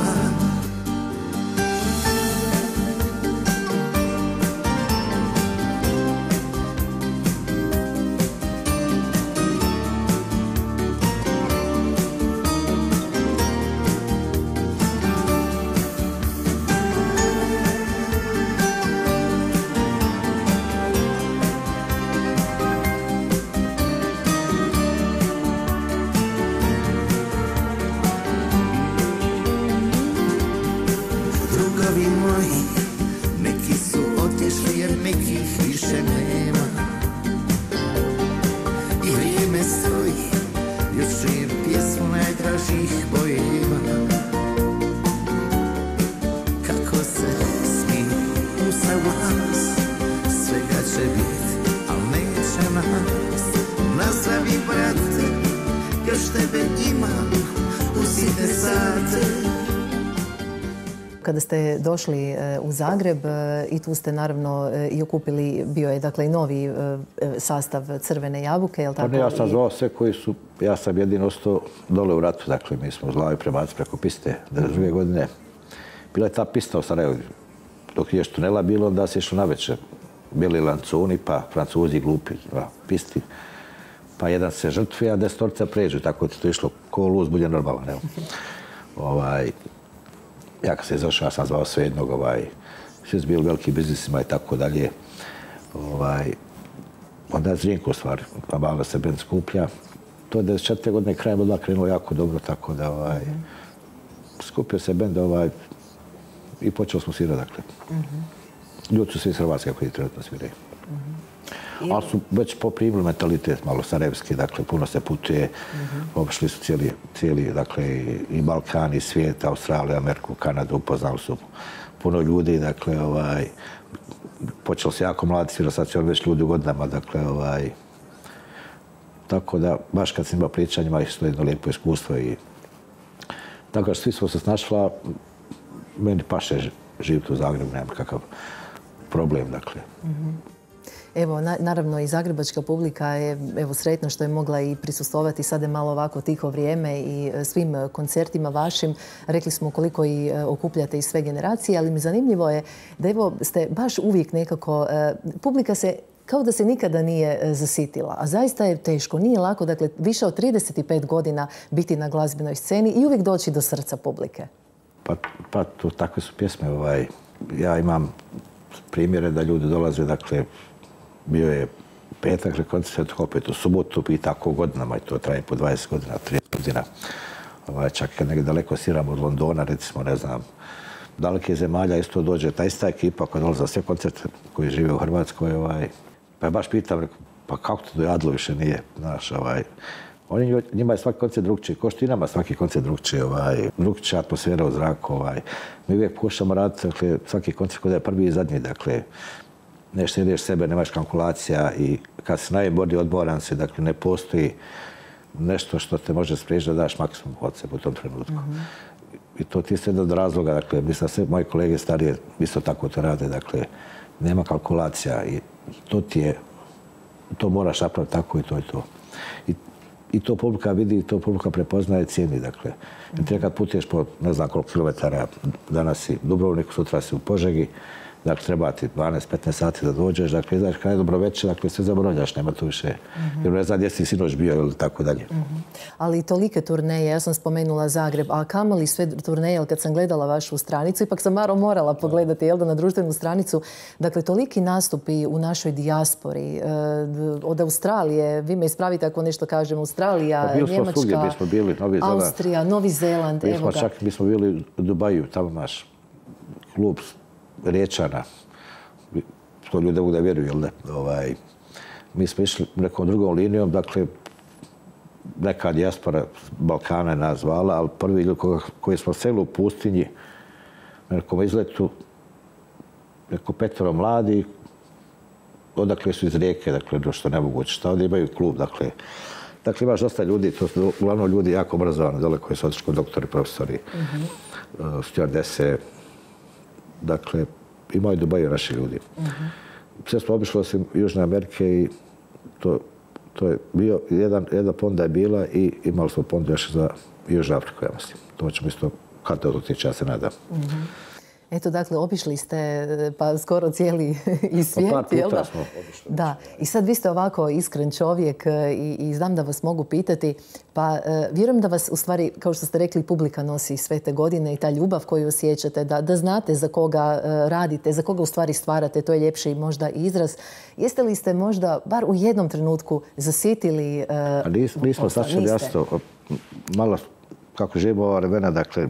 Kada ste došli u Zagreb i tu ste naravno i okupili, bio je dakle i novi sastav Crvene jabuke, je li tako? Ja sam zvao sve koji su, ja sam jedino ostao dole u ratu, dakle mi smo zlavi prebacili preko piste 92. godine. Bila je ta pista u Sarajevu, dok je tunela bilo, onda se išlo na večer. Bili lancuni, pa Francuzi glupi na pisti, pa jedan se žrtvuje, a 10 pređu, tako je to išlo ko luz, bude normalno. Ja kad se izašao, ja sam zvao sve jednog, svi su bili veliki biznisima i tako dalje. Onda je Zrinko u stvari, a malo se bend skuplja. To je 94. godine krajem odmah krenulo jako dobro, tako da skupio se bend i počeli smo svirati, dakle. Ljudi su svi iz Hrvatske koji trenutno sviraju. Ali su već poprimili mentalitet malo sarajevski, dakle, puno se putuje. Obišli su cijeli, dakle, i Balkan, i svijet, Australiju, Ameriku, Kanadu, upoznali su puno ljudi, dakle, počeli se jako mladi svirati, sad su već ljudi u godinama, dakle, tako da, baš kad sam imao pričanje, imali su jedno lijepo iskustvo i tako da svi smo se snašla, meni paše živjeti u Zagrebu, nemam kakav problem, dakle. Evo, naravno i zagrebačka publika je sretna što je mogla i prisustvovati. Sad je malo ovako tiho vrijeme i svim koncertima vašim. Rekli smo koliko i okupljate i sve generacije, ali mi zanimljivo je da evo ste baš uvijek nekako, publika se kao da se nikada nije zasitila. A zaista je teško, nije lako, dakle, više od 35 godina biti na glazbenoj sceni i uvijek doći do srca publike. Pa to takve su pjesme. Ja imam primjere da ljudi dolaze, dakle, bio je petak, koncert, opet u subotu i tako godinama i to traje po 20 godina, 30 godina. Čak kad negdje daleko sviramo od Londona, recimo, ne znam, daleke zemalja isto dođe ta ista ekipa koja dolazi za sve koncerte koji žive u Hrvatskoj. Pa ja baš pitam, rekao, pa kako to dojadlo više nije, znaš, njima je svaki koncert drugčiji, ko što i nama svaki koncert drugčiji, drugčija atmosfera u zraku. Mi uvijek pokušamo raditi, dakle, svaki koncert kod je prvi i zadnji, dakle, nešto ideš sebe, nemaš kalkulacija i kad si najbolji odmoran si, dakle, ne postoji nešto što te može spriječiti da daš maksimum od sebe u tom trenutku. I to ti je sve od razloga, dakle, mislim, sve moje kolege starije isto tako to rade, dakle, nema kalkulacija i to moraš napraviti tako i to je to. I to publika vidi, i to publika prepoznaje i cijeni, dakle. I ti kad putuješ po ne znam koliko kilometara, danas si u Dubrovniku, sutra si u Požegi, dakle, treba ti 12-15 sati da dođeš, dakle, izaš kraj dobro večer, dakle, sve zaboravljaš, nema tu više. Jer ne znam gdje si sinoć bio ili tako dalje. Ali i tolike turneje, ja sam spomenula Zagreb, a kamoli sve turneje, kad sam gledala vašu stranicu, ipak sam morala pogledati, jel da, na društvenu stranicu, dakle, toliki nastupi u našoj dijaspori, od Australije, vi me ispravite ako nešto kažem, Australija, Njemačka, Austrija, Novi Zeland, evo ga. Mi smo bili u Dubaju, tamo naš klub Riječana, to ljudi mogu da vjeruju, jel ne? Mi smo išli nekom drugom linijom, dakle, neka dijaspora Balkana je nas zvala, ali prvi ljudi koji smo seli u pustinji, na nekom izletu, neko 5 mladi, odakle su iz Rijeke, dakle, što nemoguće, šta ovdje imaju klub, dakle, imaš dosta ljudi, to su uglavnom ljudi jako obrazovani, dole koji su otišli doktori, profesori, stewardese, dakle, imaju i Dubaju naši ljudi. Sve smo obišli osim Južne Amerike i to je bio, jedna ponuda je bila i imali smo ponudu još za Južnu Afriku, ja mislim. To ćemo isto, kad to dotiče, ja se nadam. Eto, dakle, obišli ste pa skoro cijeli i svijet, jel da? Smo obišli. Da, i sad vi ste ovako iskren čovjek i znam da vas mogu pitati, pa vjerujem da vas, u stvari, kao što ste rekli, publika nosi sve te godine i ta ljubav koju osjećate, da znate za koga radite, za koga u stvari stvarate, to je ljepši možda izraz. Jeste li ste možda, bar u jednom trenutku, zasitili... Nismo sasvim jasno, malo kako živimo ova vremena, dakle,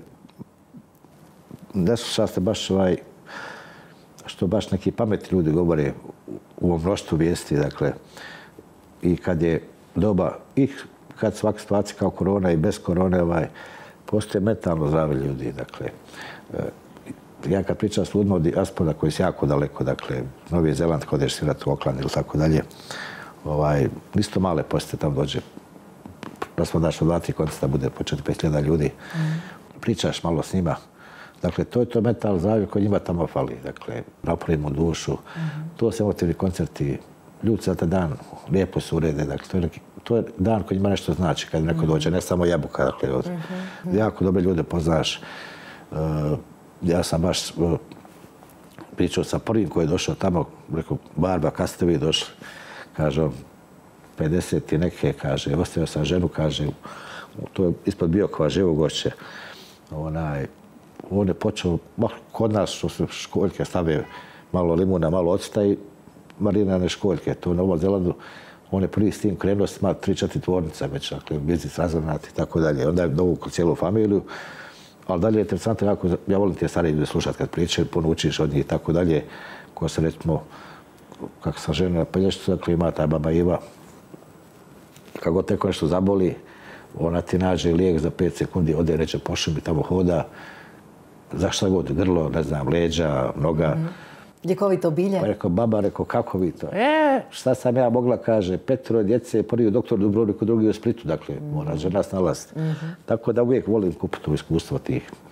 ne sluša se baš što baš neki pametni ljudi govore u ovom mnoštvu vijesti, dakle, i kad je doba, i kad svaka situacija kao korona i bez korone, postoje mentalno zdravlje ljudi, dakle, ja kad pričam s ljudima od dijaspora koji su jako daleko, dakle, Novi Zeland, kad odeš svirati u Oakland ili tako dalje, isto male posjete tamo dođe, da smo dašli 2-3 koncerta, bude po 4-5 ljudi, pričaš malo s njima. Dakle, to je to mentalno zdravlje koje njima tamo fali. Dakle, napravimo dušu. To su emotivni koncerti. Ljudi za taj dan lijepo se urede. Dakle, to je dan koji njima nešto znači kad neko dođe. Ne samo jabuka. Dakle, jako dobre ljude poznaš. Ja sam baš pričao sa prvim koji je došao tamo. Rekao, Barba, kad ste vi došli? Kaže, 50 i neke, kaže, ostavio sam ženu, kaže, to je ispod Biokova, živo gošće. On je počeo, kod nas što se školjke stave, malo limuna, malo octa i marinane školjke. To u Novom Zelandu, on je prvi s tim krenuo, ima 3-4 tvornice već, dakle, biznis razgranati i tako dalje. Onda je dovukao cijelu familiju, ali dalje je interesantno, ja volim te starije ljude slušati kad pričaju, puno učiš od njih i tako dalje. Ko se recimo, kako sam žena na Pelješcu, dakle, ima ta baba Iva, kako teko nešto zaboli, ona ti nađe lijek za 5 sekundi, ode reče po šumi, tamo hoda, za šta god, grlo, ne znam, leđa, noga. Ljekovito bilje? Rekao, baba, rekao, kako vi to? Šta sam ja mogla, kaže, 5 djece, prvi doktor u Dubrovniku, drugi u Splitu, dakle, mora žena snalaziti. Tako da uvijek volim kupiti to iskustvo tih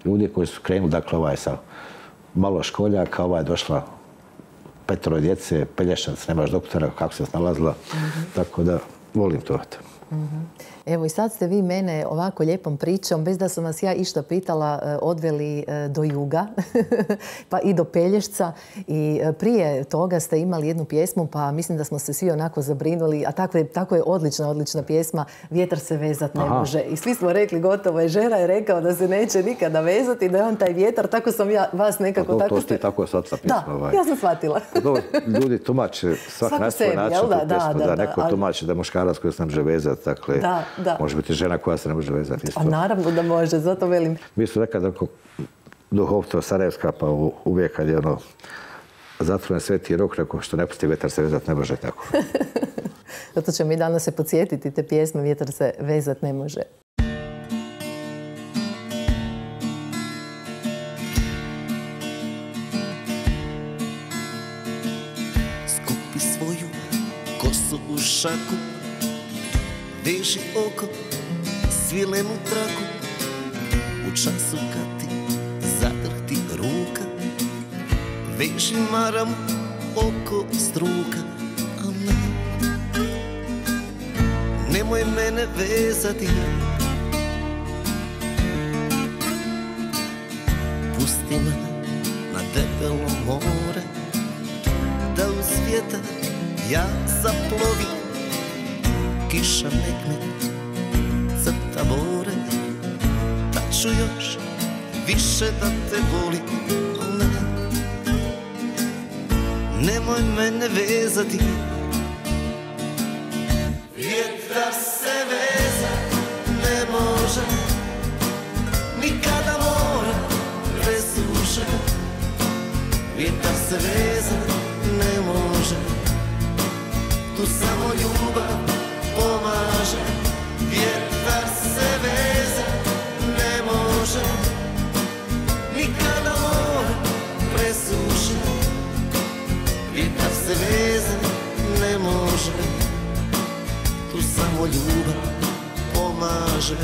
ljudi koji su krenuli, dakle ovaj sa malo školjaka, ovaj je došla 5 djece, Pelješac, nemaš doktora, kako se snalazila, tako da volim to. Evo i sad ste vi mene ovako lijepom pričom, bez da sam vas ja išta pitala, odveli do juga, pa i do Pelješca. I prije toga ste imali jednu pjesmu, pa mislim da smo se svi onako zabrinuli, a tako je odlična pjesma, Vjetar se vezat ne može. I svi smo rekli gotovo je, Žera je rekao da se neće nikada vezati, da je on taj vjetar, tako sam ja vas nekako... To ste tako shvatila pjesma. Da, ja sam shvatila. Ljudi tumače svak na svoj način tu pjesmu, da neko tumači da muškarac koji se ne može vezati, dakle, može biti žena koja se ne može vezati isto. A naravno da može, zato velim. Mi su rekao da duhovstvo Sarajevska, pa uvijek kad je zatvoren Sveti Rok, rekao što ne pusti vjetar se vezat ne može tako. Zato ćemo i danas se podsjetiti te pjesme Vjetar se vezat ne može. Skupi svoju kosu u šaku, veži oko svilenu traku, u času kad ti zadrhti ruka, veži maram oko struka, a nemoj mene vezati, pusti me na debelo more, da uz vjetar ja zaplovim, kiša nek mi crta more, da ću još više da te volim, nemoj mene vezati. Vjetar se vezat ne može, nikada mora presuše. Vjetar se vezat ne može, tu samo ljubav pomaže. Vjetar se vezat ne može, nikada mora presuše. Vjetar se vezat ne može, tu samo ljubav pomaže.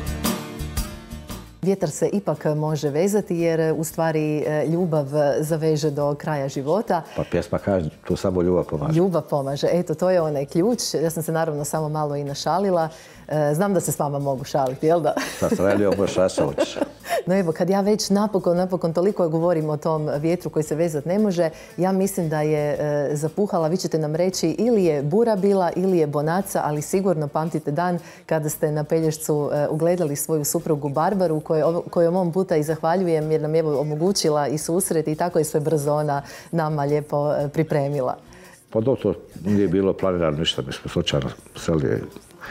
Vjetar se ipak može vezati jer u stvari ljubav zaveže do kraja života. Pa pjesma kaže tu samo ljubav pomaže. Ljubav pomaže, eto to je onaj ključ. Ja sam se naravno samo malo i našalila. Znam da se s vama mogu šaliti, jel da? Sad sam radio možeš šta se hoćeš. No evo, kad ja već napokon toliko govorim o tom vjetru koji se vezat ne može, ja mislim da je zapuhala, vi ćete nam reći, ili je bura bila ili je bonaca, ali sigurno pamtite dan kada ste na Pelješcu ugledali svoju suprugu Barbaru, kojoj ovom puta i zahvaljujem jer nam je omogućila i susret i tako je sve brzo ona nama lijepo pripremila. Pa to nije bilo planirano ništa, mi smo slučajno seli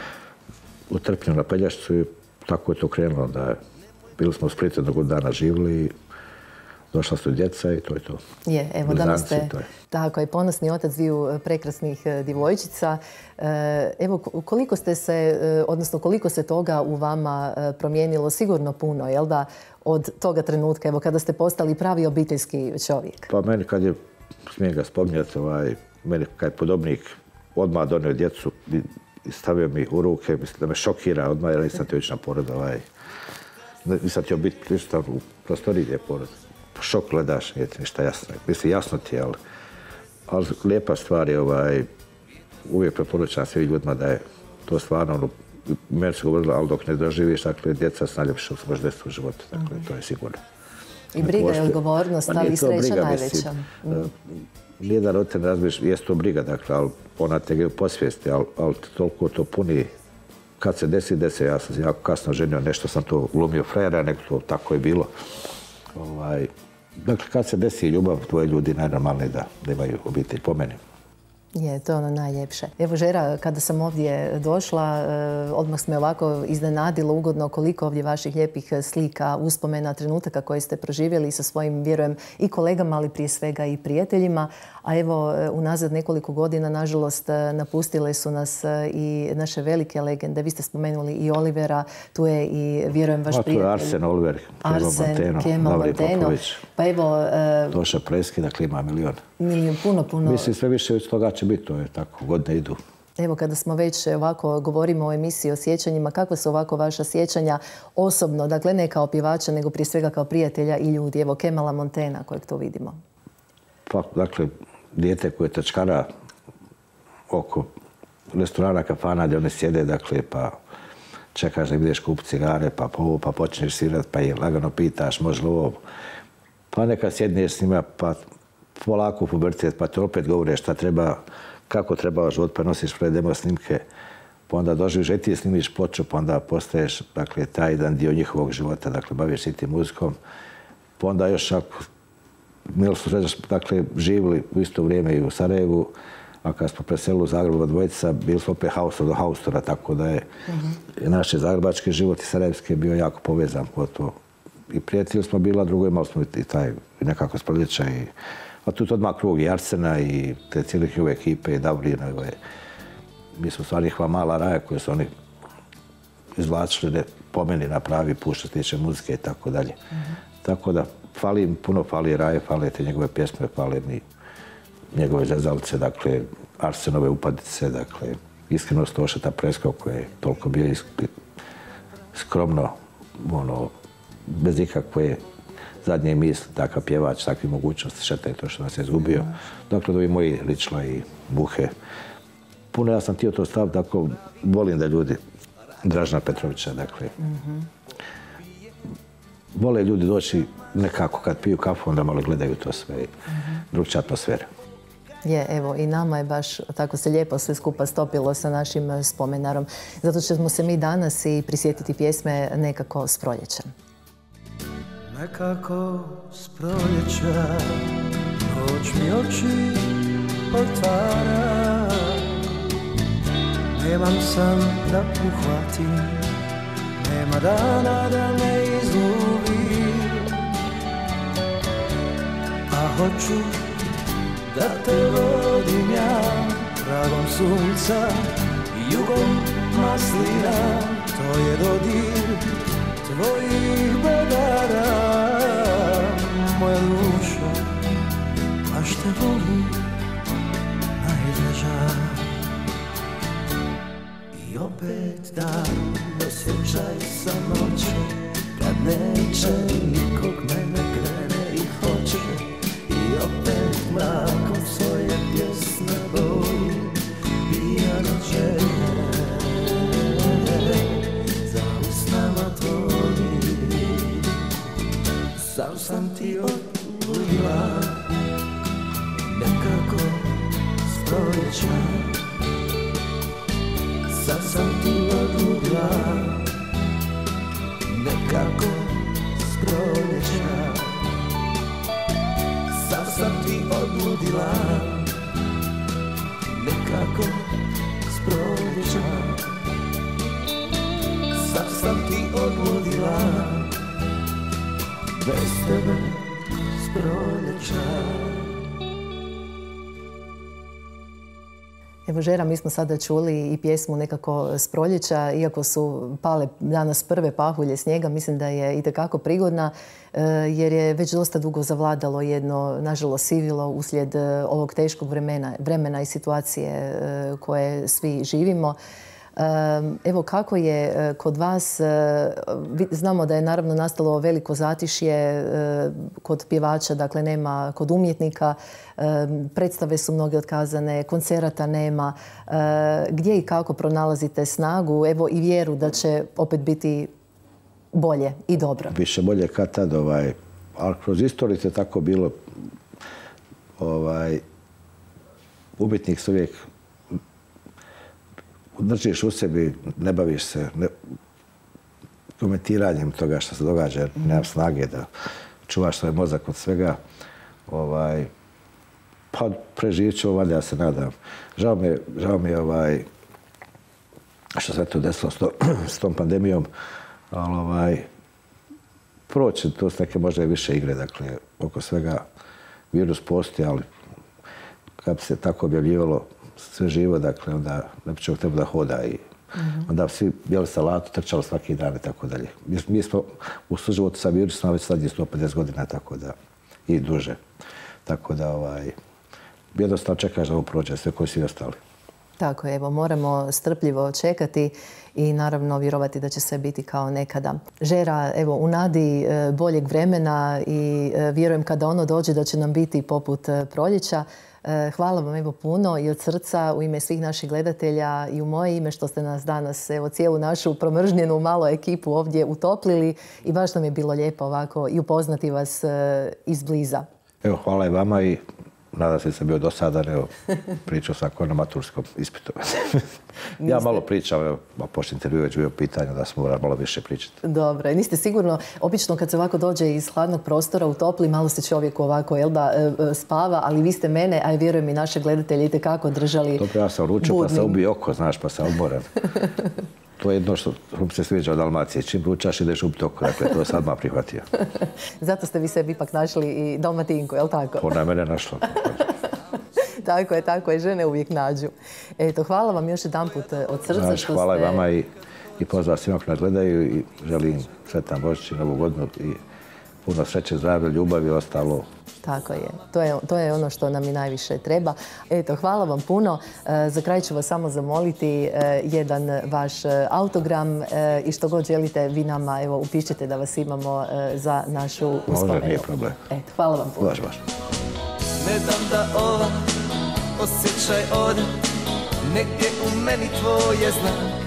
u Trpnju na Pelješcu i tako je to krenulo da bili smo u Splitu jednog dana živjeli i došla su djeca i to je to. Je, evo danas ste tako je ponosni otac dviju prekrasnih djevojčica. Evo koliko ste se, odnosno koliko se toga u vama promijenilo, sigurno puno, jel da, od toga trenutka, evo kada ste postali pravi obiteljski čovjek? Pa meni kad je, smijem ga spominjati, meni kad je podobnik odmah donio djecu i stavio mi u ruke, mislim da me šokira odmah jer nisam ti već na porod, nisam htio biti prisutan u prostoriji gdje je porod. Šok gledaš, nije ti ništa jasno. Mislim, jasno ti je, ali lijepa stvar je, uvijek preporučam svim ljudima da je to stvarno, meni su govorili, ali dok ne doživiš, dakle, djeca su najljepše što se može desiti u životu, dakle, to je sigurno. I briga je odgovornost, ali i sreća najveća. Nijedan roditelj ne razmišlja, jest to briga, dakle, ali ona te ga posvijesti, ali toliko to puni. Kad se desi, ja sam jako kasno ženio, nešto sam to glumio frajera, nego to tako je bilo. Dakle, kad se desi ljubav, dvoje ljudi najnormalnije da imaju obitelj, po meni. Je, to je ono najljepše. Evo Žera, kada sam ovdje došla, odmah me ovako iznenadilo ugodno koliko ovdje vaših lijepih slika, uspomena, trenutaka koje ste proživjeli sa svojim, vjerujem, i kolegama, ali prije svega i prijateljima. A evo, unazad nekoliko godina, nažalost, napustile su nas i naše velike legende. Vi ste spomenuli i Olivera, tu je i, vjerujem, vaš prijatelj. Tu je Arsen Oliver, Kemal Monteno. Pa evo... Doša Preski, dakle ima milion. Puno. Mislim, sve više od toga će biti, to je tako, godine idu. Evo, kada smo već ovako govorimo o emisiji o sjećanjima, kakva su ovako vaša sjećanja osobno, dakle ne kao pjevača, nego prije svega kao prijatelja i ljudi? Evo, Kemala Montena, kojeg to vidimo. Pa, dakle, dijete koje tačkara oko restorana, kafana gdje one sjede, dakle, pa čekaš da ideš kupiti cigare, pa ovo, pa počneš svirati, pa je lagano pitaš, može li ovo. Pa neka sjedneš s njima, pa polako u pubertet, pa te opet govore šta treba, kako treba život, pa nosiš pred demo snimke, pa onda doživiš i ti snimiš ploču, pa onda postaješ, dakle, taj jedan dio njihovog života, dakle, baviš i ti muzikom. Pa onda još ako mi su dakle, živjeli u isto vrijeme i u Sarajevu, a kad smo preselili u Zagrebu dvojica, bili smo opet haustor do haustora, tako da je naš zagrebački život i sarajevski bio jako povezan. Gotovo. I prijatelji smo bili, a drugo imali smo i taj nekako sproljeća. A tu je odmah krug i Arsena i te cijelih ove ekipe i Davrina. Mi smo stvarno njihova mala raja koje su oni izvlačili po meni na pravi put što se tiče muzike i tako dalje. Tako da puno fali Raje, fali te njegove pjesme, fali mi njegove zezalice, dakle, Arsenove upadice, dakle, iskrenost Ošeta Preskog koji je toliko bio skromno, bez ikakve zadnje misli, takav pjevač, takve mogućnosti, šteta je to što nas je izgubio. Dakle, ovi moji Ličla i Buhe. Puno ja sam htio to staviti, tako volim da ljudi, Dražena Petrovića, dakle, vole ljudi doći nekako kad piju kafu, onda malo gledaju to sve i drugčija atmosfera. Je, evo, i nama je baš tako se lijepo sve skupa stopilo sa našim spomenarom. Zato ćemo se mi danas i prisjetiti pjesme Nekako s proljeća. Nekako s proljeća noć mi oči otvara, nemam san da uhvatim, nema dana da me izgubim, a hoću da te vodim ja tragom sunca, jugom maslina, to je dodir tvojih bedara, moja duša, baš te volim najdraža. I opet dan osjećaj sa noću, kad neće nikog mene krene i hoće, i opet mrakom svoje pjesme boji, pijano želje za usnama tvojim. Sam sam ti odludila nekako s proljeća, sam sam ti odludila nekako s proljeća. Sam sam ti odludila nekako s proljeća. Sam sam ti odludila bez tebe s proljeća. Evo, Žera, mi smo sada čuli i pjesmu Nekako s proljeća. Iako su pale danas prve pahulje snijega, mislim da je itekako prigodna jer je već dosta dugo zavladalo jedno, nažalost, sivilo uslijed ovog teškog vremena i situacije koje svi živimo. Evo, kako je kod vas, znamo da je naravno nastalo veliko zatišje kod pjevača, dakle nema kod umjetnika, predstave su mnoge otkazane, koncerata nema. Gdje i kako pronalazite snagu, evo i vjeru da će opet biti bolje i dobro? Više bolje kad tad, ali kroz istoriju je tako bilo, umjetnik se uvijek držiš u sebi, ne baviš se komentiranjem toga što se događa, nemam snage da čuvaš svoj mozak od svega. Pa preživit ću, valjda ja se nadam. Žao mi je što se to desilo s tom pandemijom, ali proći, to su neke možda i više igre, dakle, oko svega virus postoji, ali kad bi se tako objavljivalo sve živo, dakle, onda ne bi čovjek trebao da hoda i onda svi jeli salatu, trčali svaki dan i tako dalje. Mi smo u suživotu sa virusom već sad 150 godina, tako da, i duže. Tako da, jednostavno čekaš da ovo prođe, sve koji svi ostali. Tako je, evo, moramo strpljivo čekati i naravno vjerovati da će sve biti kao nekada. Žera, evo, u nadi boljeg vremena i vjerujem kada ono dođe da će nam biti poput proljeća. Hvala vam evo puno i od srca u ime svih naših gledatelja i u moje ime što ste nas danas, evo, cijelu našu promržnjenu malu ekipu ovdje utoplili i baš nam je bilo lijepo ovako i upoznati vas izbliza. Evo, hvala i vama i nadam se da sam bio dosadan, evo, pričao sam ako na maturskom ispitu. Ja malo pričam, evo, pošto intervju već bio pitanje da smo morali malo više pričati. Dobro, niste sigurno, obično kad se ovako dođe iz hladnog prostora u topli, malo se čovjek ovako, jel da, spava, ali vi ste mene, a vjerujem i naše gledatelje itekako držali budnim. Dobro, ja sam ručao pa sam ubio oko, znaš, pa sam odmoren. To je jedno što mi se sviđa od Dalmacije. Čim ručaš ideš ubiti oko, dakle, to je sad ma prihvatio. Zato ste vi sebi ipak našli i Dalmatinku, jel tako? Ona je mene našla. Tako je, žene uvijek nađu. Eto, hvala vam još jedanput od srca. Znaš, hvala i vama i pozdrav svima koji nas gledaju i želim sretan Božić i Novu godinu i puno sreće, zdravlja, ljubavi i ostalo. Tako je. To je ono što nam i najviše treba. Eto, hvala vam puno. Za kraj ću vas samo zamoliti jedan vaš autogram i što god želite vi nama, evo, upišite da vas imamo za našu uspomenu. Može, nije problem. Eto, hvala vam puno. Baš. Ne dam da ova osjećaj ode, negdje u meni tvoje znak.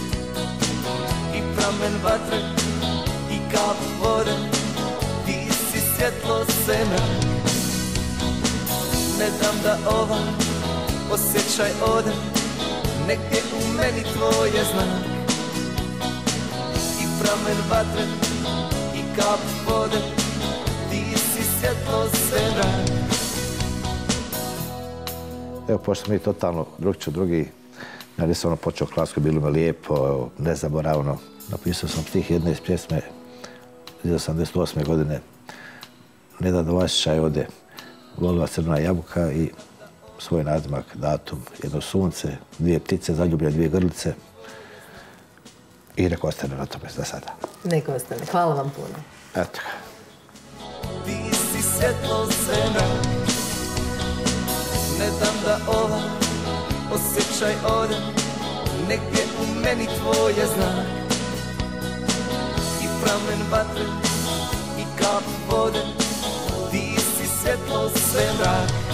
I pramen vatre, i kap vode, ti si svjetlo zemlja. Ne dam da ova osjećaj ode, negdje u meni tvoje znak. I pramen vatre, i kap vode, ti si svjetlo zemlja. Evo, pošto smo mi totalno drugi, ja nisam počeo klasku, bilo me lijepo, nezaboravno. Napisao sam stih jedne iz pjesme iz 88. godine. Ne da osjećaj ode, volila crna jabuka i svoj nadimak, datum, jedno sunce, dvije ptice, zaljubljene dvije grlice i neko ostane na tome za sada. Neko ostane. Hvala vam puno. Eto. Ti si svjetlo zemlja. Ne dam da ova osjećaj ode, negdje u meni tvoje znak. I pramen vatre, i kap vode, ti si svjetlo sve mrak.